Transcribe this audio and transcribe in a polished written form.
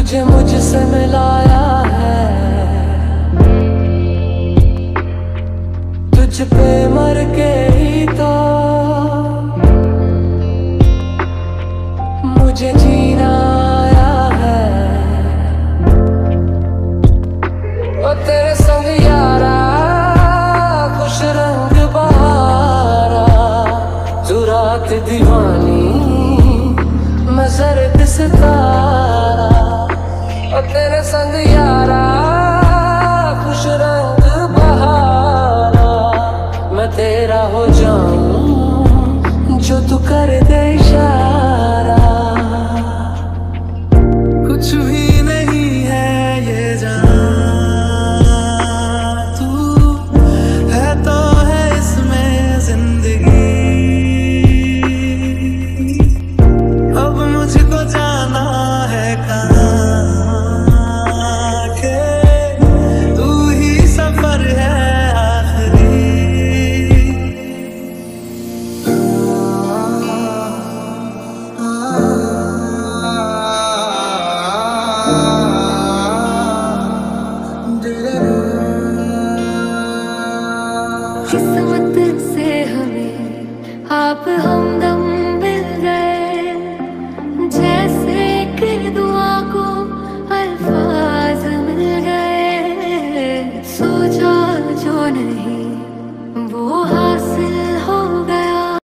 तुझे मुझसे मिलाया है, तुझ पे मर के ही तो मुझे जीना आया है। ओ तेरे संग यारा खुश रंग बहारा, तू रात दीवानी मैं जर्द सितारा। ओ तेरे संग यारा खुश रंग बहारा, मैं तेरा हो जाऊं जो तू कर दे इशारा। कुछ भी नहीं है ये जान, तू है तो है इसमें जिंदगी। अब मुझको जाना है कहाँ के, तू ही सफर है आखिरी। किस्मत से हमें आप हम